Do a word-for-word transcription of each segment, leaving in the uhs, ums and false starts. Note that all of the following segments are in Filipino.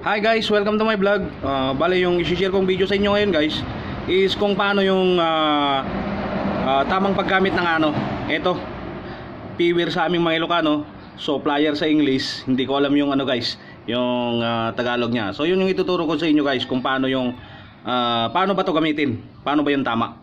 Hi guys, welcome to my vlog. Uh, bale yung i-share kong video sa inyo ngayon guys is kung paano yung uh, uh, tamang paggamit ng ano. Ito, piwir sa aming mga Ilocano, so plier sa English. Hindi ko alam yung ano guys, yung uh, Tagalog niya. So yun yung ituturo ko sa inyo guys kung paano yung uh, paano ba to gamitin, paano ba yung tama.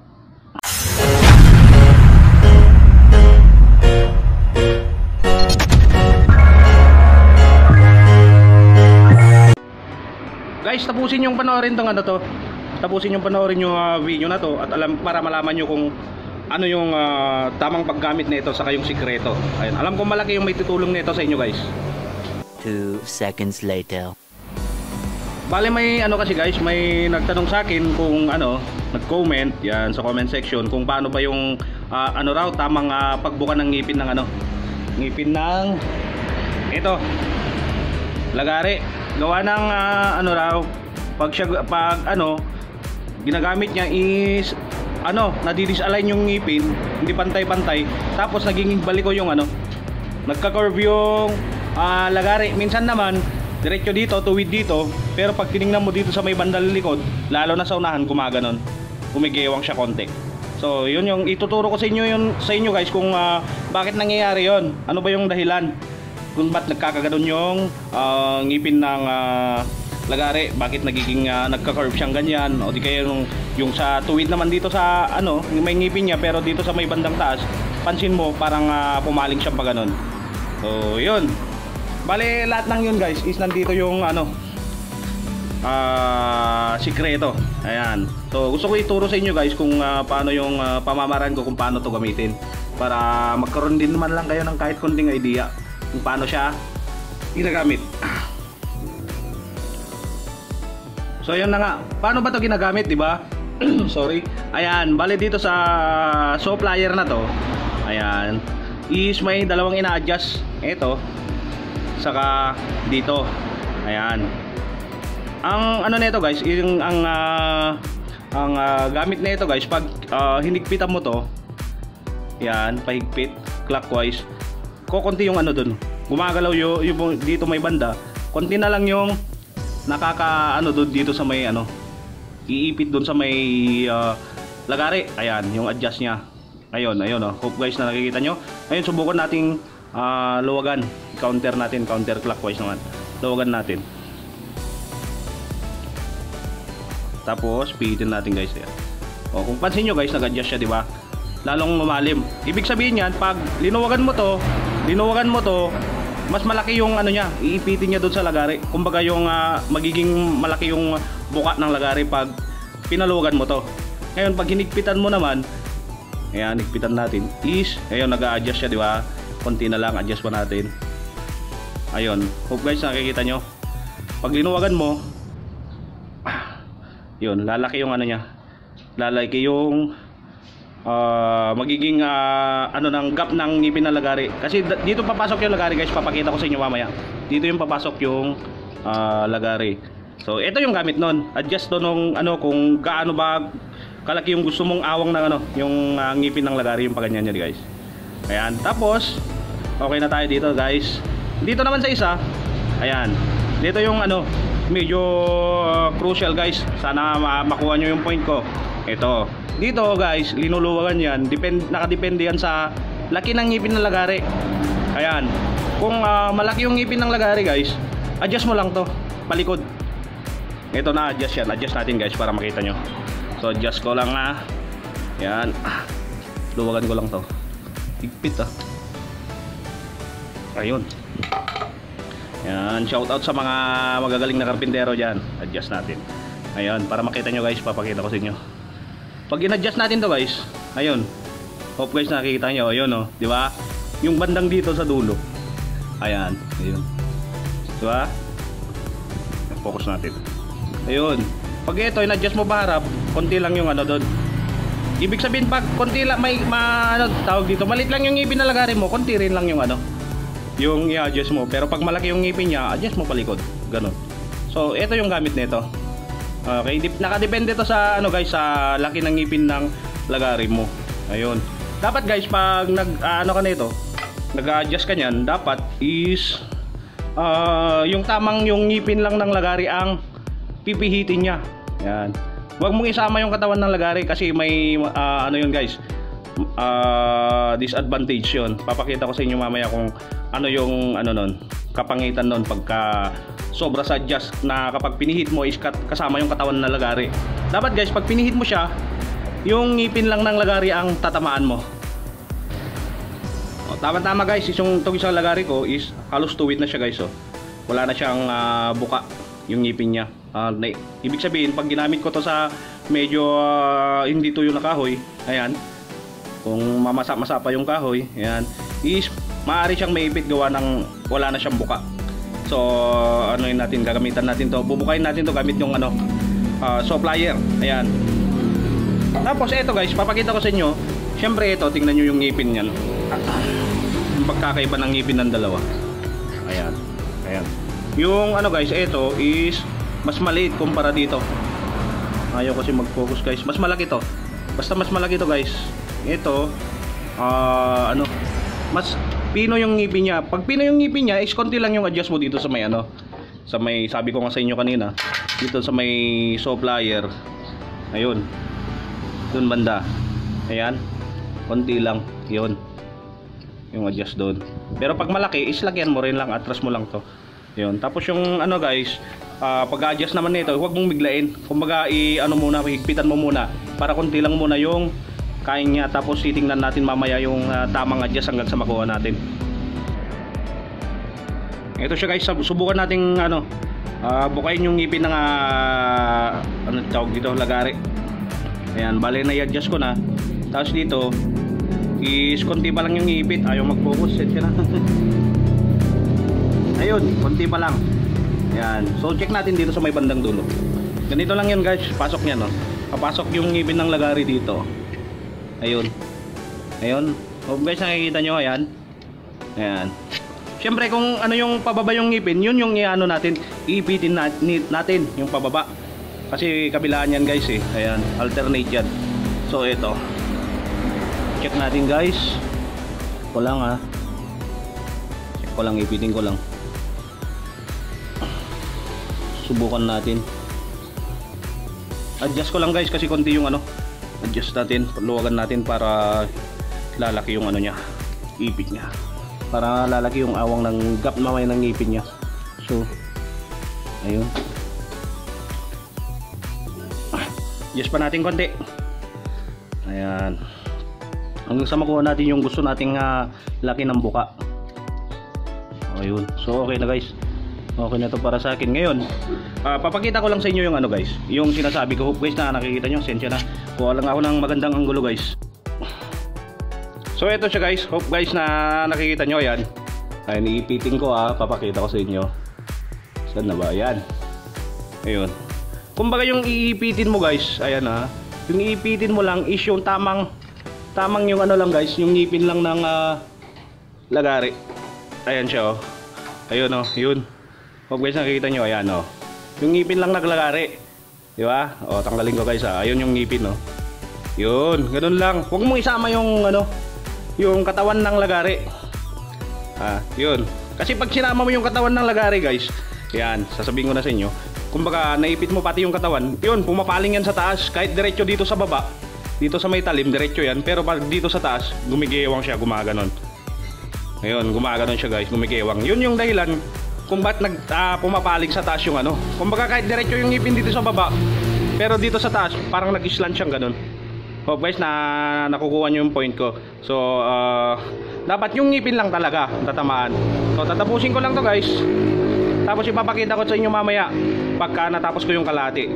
Guys, tapusin yung panoorin tong ano to. Tapusin yung panoorin yung uh, video na to at alam para malaman nyo kung ano yung uh, tamang paggamit nito sa kayong sikreto. Ayun, alam ko malaki yung may tutulong nito sa inyo guys. Two seconds later. Bale may ano kasi guys, may nagtanong sa akin kung ano, nag-comment yan sa comment section kung paano ba yung uh, ano raw tamang uh, pagbuka ng ngipin ng ano, ngipin ng ito, lagari. Gawa ng uh, ano raw pag siya pag ano ginagamit niya is ano nadidisalign yung ngipin, hindi pantay-pantay, tapos naging baliko yung ano, nagka-curve yung uh, lagari. Minsan naman diretso dito, tuwid dito, pero pag tiningnan mo dito sa may bandang likod, lalo na sa unahan, gumaganon, kumigewang siya konti. So yun yung ituturo ko sa inyo yun sa inyo guys kung uh, bakit nangyayari yon, ano ba yung dahilan kung ba't nagkakaganon yung uh, ngipin ng uh, lagari, bakit nagiging uh, nagka-curve siyang ganyan, o di kaya yung, yung sa tuwid naman dito sa ano, may ngipin niya pero dito sa may bandang taas, pansin mo parang uh, pumaling siyang pa ganon. So yun, bale lahat ng yun guys is nandito yung ano uh, sikreto. Ayan, so gusto ko ituro sa inyo guys kung uh, paano yung uh, pamamaraan ko kung paano to gamitin para magkaroon din naman lang kayo ng kahit konting idea kung paano siya ginagamit. So yun na nga, paano ba to ginagamit, di ba? Sorry. Ayan, bale dito sa saw plier na to, ayan, is may dalawang ina-adjust. Ito, saka dito. Ayan. Ang ano nito guys, yung ang uh, ang uh, gamit nito guys, pag uh, hinigpitan mo to, ayan, pahigpit clockwise, kukunti yung ano dun, gumagalaw yung, yung dito may banda, konti na lang yung nakaka ano dun dito sa may ano, iipit dun sa may uh, lagari. Ayan yung adjust nya. Ayun, ayun oh. Hope guys na nakikita nyo. Ayun, subukan nating uh, luwagan, counter natin, counter clockwise naman, luwagan natin, tapos pihitin natin guys. Ayan. O, kung pansin nyo guys, nag-adjust siya, di ba? Lalong lumalim. Ibig sabihin yan, pag linuwagan mo to, linuwagan mo to, mas malaki yung ano niya, iipitin niya doon sa lagari. Kumbaga yung uh, magiging malaki yung buka ng lagari pag pinaluwagan mo to. Ngayon pag hinigpitan mo naman, ayan, higpitan natin, is, ayun, nag-a-adjust siya, di ba? Konti na lang, adjust pa natin. Ayun, hope guys nakikita nyo. Pag linuwagan mo, yun, lalaki yung ano niya, lalaki yung Uh, magiging uh, ano ng gap ng ngipin ng lagari. Kasi dito papasok yung lagari guys, papakita ko sa inyo mamaya. Dito yung papasok yung uh, lagari. So ito yung gamit nun. Adjust to nung ano, kung gaano ba kalaki yung gusto mong awang ng ano, yung uh, ngipin ng lagari, yung paganyan niya guys. Ayan, tapos okay na tayo dito guys. Dito naman sa isa, ayan, dito yung ano, medyo uh, crucial guys. Sana ma makuha nyo yung point ko. Ito, dito guys, linuluwagan yan, depend, nakadepende yan sa laki ng ngipin ng lagari. Ayan, kung uh, malaki yung ngipin ng lagari guys, adjust mo lang to, palikod. Ito na, adjust yan, adjust natin guys para makita nyo. So adjust ko lang na, yan, luwagan ko lang to, higpit ah. Ayun. Yan, shout out sa mga magagaling na karpintero dyan. Adjust natin. Ayun, para makita nyo guys, papakita ko sa inyo. Pag in-adjust natin to guys, ayun, hope guys nakikita nyo, ayun oh, di ba? Yung bandang dito sa dulo, ayan, ayun, di ba? Focus natin, ayun. Pag ito in-adjust mo pa harap, konti lang yung ano doon. Ibig sabihin pag konti lang, may ma, ano tawag dito, malit lang yung ngipin na lagari mo, konti rin lang yung ano, yung i-adjust mo. Pero pag malaki yung ngipin niya, adjust mo palikod, ganun. So ito yung gamit nito. Okay, nakadepende to sa ano guys, sa laki ng ngipin ng lagari mo. Ayun. Dapat guys, pag nag uh, ano ka nito, nag-adjust ka niyan, dapat is uh, yung tamang yung ngipin lang ng lagari ang pipihitin niya. Yan. Huwag mong isama yung katawan ng lagari kasi may uh, ano yun guys, uh, disadvantage yun. Papakita ko sa inyo mamaya kung ano yung ano nun, kapangitan nun pagka sobra sa adjust na kapag pinihit mo is kasama yung katawan ng lagari. Dapat guys, pag pinihit mo siya, yung ngipin lang ng lagari ang tatamaan mo. O, tama-tama guys, yung itong isang lagari ko is halos tuwid na siya guys. Oh. Wala na siyang uh, buka yung ngipin niya. Uh, na, ibig sabihin, pag ginamit ko to sa medyo uh, hindi tuyo na kahoy, ayan, kung mamasa-masa pa yung kahoy, ayan, is maaari siyang maipit gawa ng wala na siyang buka. So ano yun natin, gagamitan natin to, bubukayin natin to gamit yung ano, uh, saw plier. Ayan. Tapos ito guys, papakita ko sa inyo. Syempre ito, tingnan nyo yung ngipin niyan. Yung pagkakaiba ng ngipin ng dalawa. Ayan. Ayan. Yung ano guys, ito is mas maliit kumpara dito. Ayaw kasi mag-focus guys. Mas malaki to. Basta mas malaki to guys. Ito uh, ano, mas pino yung ngipin niya. Pag pino yung ngipin niya, is konti lang yung adjust mo dito sa may ano, sa may, sabi ko nga sa inyo kanina, dito sa may saw plier. Ayun. Doon banda. Ayan. Konti lang. Yun. Yung adjust doon. Pero pag malaki, is lagyan mo rin lang, atras mo lang to. Yun. Tapos yung ano guys, uh, pag-adjust naman nito, huwag mong biglain. Kumbaga, i-ano muna, higpitan mo muna para konti lang muna yung kain niya, tapos titingnan natin mamaya yung uh, tamang adjust hanggang sa makuha natin. Ito siya guys, subukan nating ano, uh, bukayin yung ngipin ng uh, ano tawag dito, lagari. Ayan, bale na i-adjust ko na. Tapos dito is konti pa lang yung ngipin, ayaw mag-focus, set siya na. Ayun, konti pa lang. Ayan, so check natin dito sa may bandang dulo. Ganito lang yun guys, pasok niya no. Papasok yung ngipin ng lagari dito. Ayun. Ayun. O guys, nakikita nyo, ayan. Ayan. Siyempre kung ano yung pababa yung ngipin, yun yung i-ano natin, iipitin natin yung pababa. Kasi kabilaan yan guys eh. Ayan, alternate yan. So ito. Check natin guys. Ko lang ha. Check ko lang, ipitin ko lang. Subukan natin. Adjust ko lang guys kasi konti yung ano, adjust natin, luwagan natin para lalaki yung ano niya, ipit niya, para lalaki yung awang ng gap mamaya ng ngipin niya. So ayun, adjust pa natin konti. Ayan, hanggang sa makuha natin yung gusto nating uh, laki ng buka. Ayun, so okay na guys, okay na to para sa akin. Ngayon uh, papakita ko lang sa inyo yung ano guys, yung sinasabi ko. Hope guys na nakikita nyo, sensya na, kuha lang ako ng magandang anggulo guys. So ito siya guys, hope guys na nakikita nyo. Ayan, ayun, iipitin ko ah, papakita ko sa inyo. Saan na ba? Ayan. Ayun, kumbaga yung iipitin mo guys, ayan ah, yung iipitin mo lang is yung tamang tamang yung ano lang guys, yung ngipin lang ng uh, lagari. Ayan siya oh. Ayun oh, yun. Hope guys nakikita nyo, ayan oh. Yung ngipin lang naglagari. Di ba? O, tanggalin ko guys ha. Ayun yung ngipin no. Yun, ganun lang. Huwag mong isama yung ano, yung katawan ng lagari. Ah, yun. Kasi pag sinama mo yung katawan ng lagari guys, yan, sasabihin ko na sa inyo. Kumbaga, naipit mo pati yung katawan. Yun, pumapaling yan sa taas. Kahit diretso dito sa baba, dito sa may talim, diretso yan. Pero pag dito sa taas, gumigewang siya, gumaganon. Ayun, gumaganon siya guys, gumigewang. Yun yung dahilan kung ba't nag, uh, pumapalig sa taas yung ano. Kumbaga kahit diretso yung ngipin dito sa baba, pero dito sa taas parang nag-slant siyang ganun. Hope guys na nakukuha nyo yung point ko. So uh, dapat yung ngipin lang talaga tatamaan. So tatapusin ko lang to guys, tapos ipapakita ko sa inyo mamaya pagka natapos ko yung kalahati.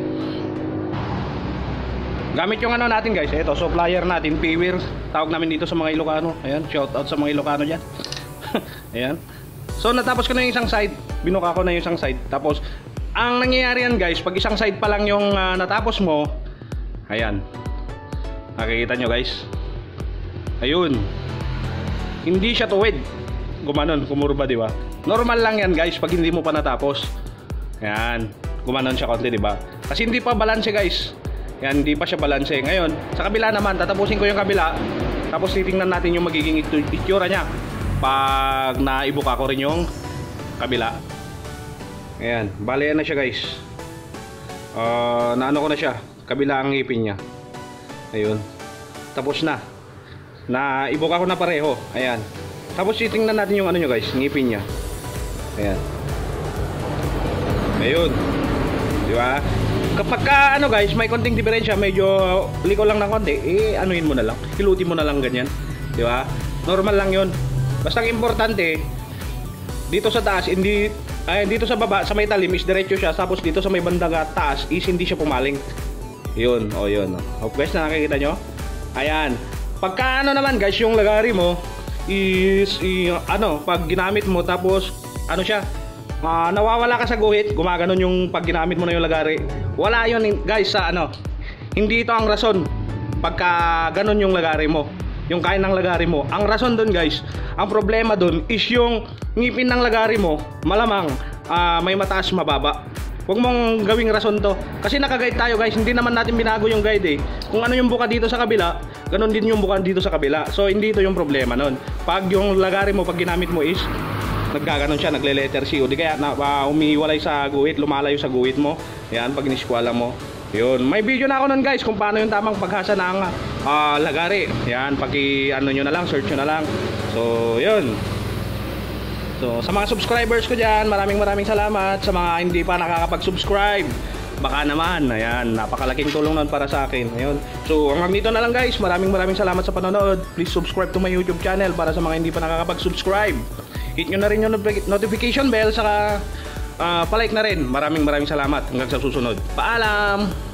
Gamit yung ano natin guys, ito saw plier natin, P-Wear tawag namin dito sa mga Ilocano. Ayan, shout out sa mga Ilocano dyan. Ayan. So natapos ko na yung isang side, binuka ko na yung isang side. Tapos ang nangyayari yan guys, pag isang side pa lang yung uh, natapos mo, ayan, nakikita nyo guys, ayun, hindi siya tuwid, gumanon, kumurba, di ba? Normal lang yan guys pag hindi mo pa natapos. Ayan, gumanon siya konti, di ba? Kasi hindi pa balanse guys. Yan, hindi pa siya balanse. Ngayon, sa kabila naman, tatapusin ko yung kabila. Tapos titingnan natin yung magiging itsura niya pag naibuka ko rin yung kabila. Ayan, bale na siya guys. Uh, naano ko na siya, kabila ang ngipin niya. Ayun. Tapos na. Na ibuka ko na pareho. Ayan. Tapos titingnan natin yung ano nyo guys, ngipin niya. Ayan. Ayun. Di ba? Kapag ka, ano guys, may konting diferensya, medyo liko lang ng konti, eh anuhin mo na lang. Hilutin mo na lang ganyan. Di ba? Normal lang 'yon. Basta ang importante dito sa taas, hindi ay dito sa baba, sa may talim is diretso siya, tapos dito sa may bandang taas is hindi siya pumaling. 'Yun, oh 'yun. Hope guys na nakikita nyo. Ayan. Pagka ano naman guys, yung lagari mo is i, ano, pag ginamit mo tapos ano siya, uh, nawawala ka sa guhit, gumaganon yung pag ginamit mo na yung lagari. Wala 'yun guys sa ano. Hindi ito ang rason pagka ganon yung lagari mo. Yung kain ng lagari mo. Ang rason doon guys, ang problema doon is yung ngipin ng lagari mo, malamang uh, may mataas mababa. Huwag mong gawing rason to. Kasi naka-guide tayo guys, hindi naman natin binago yung guide eh. Kung ano yung buka dito sa kabila, ganun din yung buka dito sa kabila. So hindi ito yung problema nun. Pag yung lagari mo, pag ginamit mo is nagkaganon siya, nagle-letter C o di kaya na, uh, umiiwalay sa guhit, lumalayo sa guhit mo. Yan, pag iniskwala mo. Yun, may video na ako nun guys kung paano yung tamang paghasa ng uh, lagari. Yan, paki ano nyo na lang, search nyo na lang. So, yun. So, sa mga subscribers ko dyan, maraming maraming salamat. Sa mga hindi pa nakakapag-subscribe, baka naman, ayan, napakalaking tulong nun para sa akin. Ayun. So, hanggang dito na lang guys. Maraming maraming salamat sa panonood. Please subscribe to my YouTube channel para sa mga hindi pa nakakapag-subscribe. Hit nyo na rin yung notification bell, saka uh, palike na rin. Maraming maraming salamat. Hanggang sa susunod. Paalam!